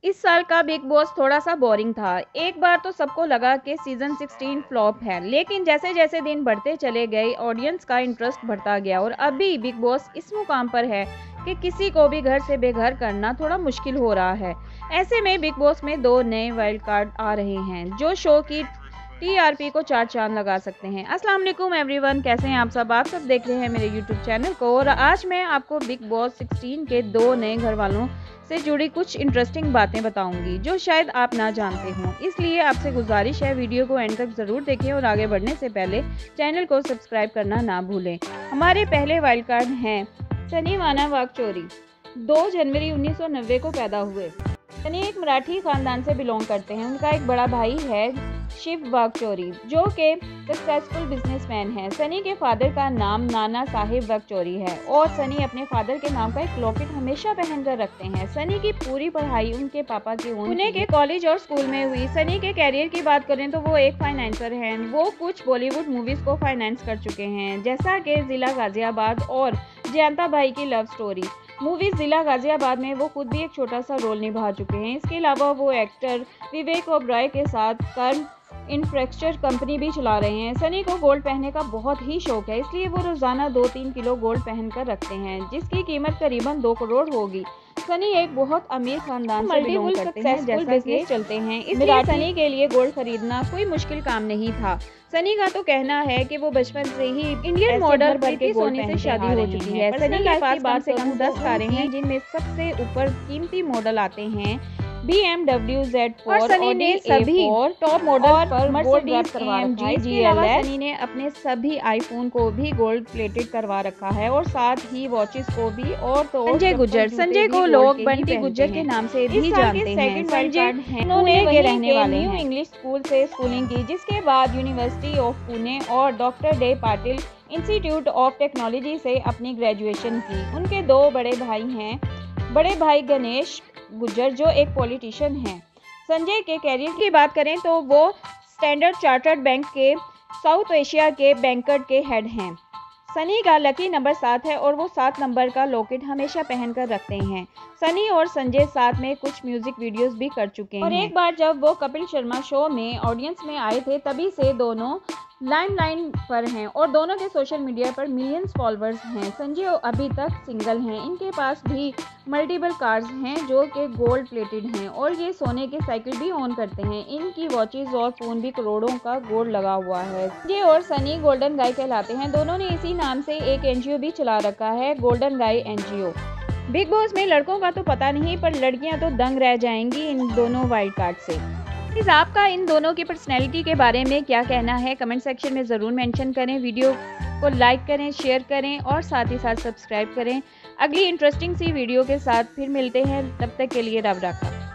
इस साल का बिग बॉस थोड़ा सा बोरिंग था। एक बार तो सबको लगा कि सीजन 16 फ्लॉप है, लेकिन जैसे जैसे दिन बढ़ते चले गए ऑडियंस का इंटरेस्ट बढ़ता गया और अभी बिग बॉस इस मुकाम पर है कि किसी को भी घर से बेघर करना थोड़ा मुश्किल हो रहा है। ऐसे में बिग बॉस में 2 नए वाइल्ड कार्ड आ रहे हैं जो शो की टीआरपी को 4 चांद लगा सकते हैं। अस्सलाम वालेकुम एवरीवन, कैसे हैं आप सब देख रहे हैं मेरे यूट्यूब चैनल को। और आज मैं आपको बिग बॉस 16 के 2 नए घर वालों से जुड़ी कुछ इंटरेस्टिंग बातें बताऊंगी जो शायद आप ना जानते हों। इसलिए आपसे गुजारिश है वीडियो को एंड तक ज़रूर देखें और आगे बढ़ने से पहले चैनल को सब्सक्राइब करना ना भूलें। हमारे पहले वाइल्ड कार्ड हैं सनी माना वाकचौरी। 2 जनवरी 1990 को पैदा हुए। सनी एक मराठी खानदान से बिलोंग करते हैं। उनका एक बड़ा भाई है शिव वाकचौरी जो कि सक्सेसफुल बिजनेसमैन है। सनी के फादर का नाम नाना साहिब वाकचौरी है और सनी अपने फादर के नाम का एक लॉकेट हमेशा पहनकर रखते हैं। सनी की पूरी पढ़ाई उनके पापा के पुणे के कॉलेज और स्कूल में हुई। सनी के कैरियर की बात करें तो वो एक फाइनेंसर हैं। वो कुछ बॉलीवुड मूवीज को फाइनेंस कर चुके हैं, जैसा कि जिला गाजियाबाद और जयंता भाई की लव स्टोरी मूवीज जिला गाजियाबाद में वो खुद भी एक छोटा सा रोल निभा चुके हैं। इसके अलावा वो एक्टर विवेक ओबराय के साथ कर्म इंफ्रास्ट्रक्चर कंपनी भी चला रहे हैं। सनी को गोल्ड पहनने का बहुत ही शौक है, इसलिए वो रोजाना 2-3 किलो गोल्ड पहनकर रखते हैं, जिसकी कीमत करीबन 2 करोड़ होगी। सनी एक बहुत अमीर खानदान से बिलोंग करते हैं, जैसा कि चलते हैं, इसलिए सनी के लिए गोल्ड खरीदना कोई मुश्किल काम नहीं था। सनी का तो कहना है कि वो बचपन से ही इंडियन मॉडल प्रीति सोनी से शादी हो चुकी है। सनी के पास कम से कम 10 कारें हैं, जिनमें सबसे ऊपर कीमती मॉडल आते हैं BMW Z4 और सनी ने सभी टॉप मॉडल पर गोल्ड रैप करवा रखा है। इसके अलावा सनी ने अपने सभी आईफोन को भी गोल्ड प्लेटेड करवा रखा है और साथ ही वॉचेस को भी। और तो संजय को लोग बंटी गुज्जर के नाम से भी जानते हैं। संजय उन्होंने रहने वाले न्यू इंग्लिश स्कूल से स्कूलिंग की, जिसके बाद यूनिवर्सिटी ऑफ पुणे और doctor D Patil institute of technology से अपनी ग्रेजुएशन की। उनके 2 बड़े भाई हैं। बड़े भाई गणेश गुज्जर जो एक पॉलिटिशियन हैं। संजय के कैरियर की बात करें तो वो स्टैंडर्ड चार्टर्ड बैंक के साउथ एशिया के बैंकर के हेड हैं। सनी का लकी नंबर 7 है और वो 7 नंबर का लॉकेट हमेशा पहनकर रखते हैं। सनी और संजय साथ में कुछ म्यूजिक वीडियोस भी कर चुके हैं और एक बार जब वो कपिल शर्मा शो में ऑडियंस में आए थे, तभी से दोनों लाइन पर हैं और दोनों के सोशल मीडिया पर मिलियंस फॉलोअर्स हैं। संजय अभी तक सिंगल हैं। इनके पास भी मल्टीपल कार्स हैं जो कि गोल्ड प्लेटेड हैं और ये सोने के साइकिल भी ऑन करते हैं। इनकी वॉचेस और फोन भी करोड़ों का गोल्ड लगा हुआ है। संजय और सनी गोल्डन गाय कहलाते हैं। दोनों ने इसी नाम से एक एनजीओ भी चला रखा है, गोल्डन गाय एनजीओ। बिग बॉस में लड़कों का तो पता नहीं, पर लड़कियां तो दंग रह जाएंगी इन दोनों वाइल्ड कार्ड से। आपका इन दोनों की पर्सनैलिटी के बारे में क्या कहना है, कमेंट सेक्शन में ज़रूर मेंशन करें। वीडियो को लाइक करें, शेयर करें और साथ ही साथ सब्सक्राइब करें। अगली इंटरेस्टिंग सी वीडियो के साथ फिर मिलते हैं, तब तक के लिए रब रखा।